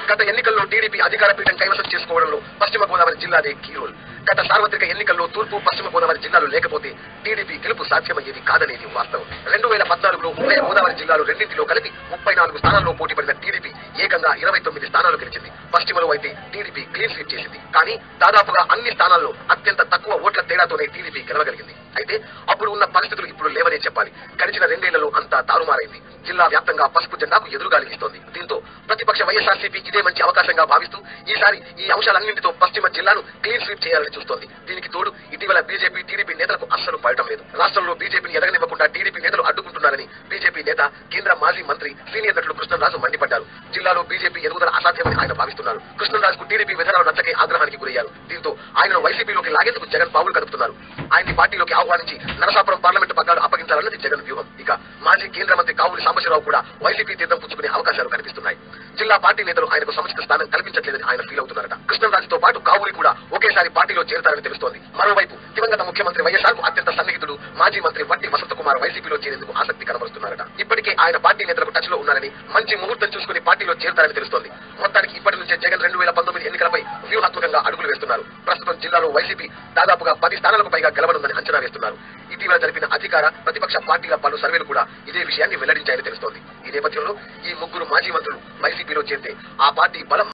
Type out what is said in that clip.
గత ఎన్నికల్లో టీడీపీ అధికార పీఠం కైవసం చేసుకోవడంలో పశ్చిమ గోదావరి జిల్లాదే కీ రోల్. గత సార్వత్రిక ఎన్నికల్లో తూర్పు పశ్చిమ గోదావరి జిల్లాలు లేకపోతే టీడీపీ గెలుపు సాధ్యమయ్యేది కాదనేది వాస్తవం. 2014లో ఉభయ గోదావరి జిల్లాలు రెండింటిలో కలిపి 34 స్థానాల్లో పోటీ పడిన టీడీపీ ఏకంగా 29 స్థానాలు గెలిచింది. పశ్చిమలో అయితే టీడీపీ క్లీన్ స్వీప్ చేసింది. కానీ దాదాపుగా అన్ని స్థానాల్లో అత్యంత తక్కువ ఓట్ల తేడాతోనే టీడీపీ గెలవగలిగింది. అయితే అప్పుడు ఉన్న పరిస్థితులు ఇప్పుడు లేవనే చెప్పాలి. గడిచిన 2 ఏళ్లలో అంతా తారుమారైంది. జిల్లా వ్యాప్తంగా పసుపు జెండాకు ఎదురుగాలిస్తోంది. దీంతో ప్రతిపక్ష వైఎస్ఆర్సీపీ ఇదే మంచి అవకాశంగా భావిస్తూ ఈసారి ఈ అంశాలన్నింటితో పశ్చిమ జిల్లాను క్లీన్ స్వీప్ చేయాలని చూస్తోంది. దీనికి తోడు ఇటీవల బీజేపీ టీడీపీ నేతలకు అస్సలు పడటం లేదు. రాష్ట్రంలో బీజేపీని ఎదగనివ్వకుండా టీడీపీ నేతలు అడ్డుకుంటున్నారని బీజేపీ నేత కేంద్ర మాజీ మంత్రి సీనియర్ నటుడు కృష్ణంరాజు మండిపడ్డారు. జిల్లాలో బీజేపీ ఎదుగుదల అసాధ్యమని ఆయన భావిస్తున్నారు. కృష్ణంరాజుకు టీడీపీ విధానాలు నచ్చకే ఆగ్రహానికి గురయ్యారు. దీంతో ఆయనను వైసీపీలోకి లాగేందుకు జగన్ పావులు కదుపుతున్నారు. ఆయన్ని పార్టీలోకి ఆహ్వానించి నరసాపురం పార్లమెంటు పగ్గాలు అప్పగించాలన్నది జగన్ వ్యూహం. ఇక మాజీ కేంద్ర మంత్రి కావులి సాంబశివరావు కూడా వైసీపీ తీర్థం పుచ్చుకునే అవకాశాలు కనిపిస్తున్నాయి. జిల్లా పార్టీ నేతలు ఆయనకు సముచిత స్థానం కల్పించట్లేదని ఆయన ఫీల్ అవుతున్నారట. కృష్ణంరాజుతో పాటు కావులి కూడా ఒకేసారి పార్టీలో చేరతారని తెలుస్తోంది. మరోవైపు దివంగత ముఖ్యమంత్రి వైఎస్ఆర్ కు అత్యంత సన్నిహితుడు మాజీ మంత్రి వట్టి వసంత కుమార్ వైసీపీలో చేరేందుకు ఆసక్తి కనబరుస్తున్నారట. ఇప్పటికే ఆయన పార్టీ నేతలకు టచ్ లో ఉన్నారని, మంచి ముహూర్తం చూసుకుని పార్టీలో చేరతారని తెలుస్తోంది. మొత్తానికి ఇప్పటి నుంచే జగన్ 2019 ఎన్నికలపై వ్యూహాత్మకంగా అడుగులు వేస్తున్నారు. ప్రస్తుతం జిల్లాలో వైసీపీ దాదాపుగా 10 స్థానాలకు పైగా గెలవనుందని అంచనా వేస్తున్నారు. ఇటీవల జరిపిన అధికార ప్రతిపక్ష పార్టీల పలు సర్వేలు కూడా ఇదే విషయాన్ని వెల్లడించాయని తెలుస్తోంది. ఈ నేపథ్యంలో ఈ ముగ్గురు మాజీ మంత్రులు వైసీపీలో చేరితే ఆ పార్టీ బలం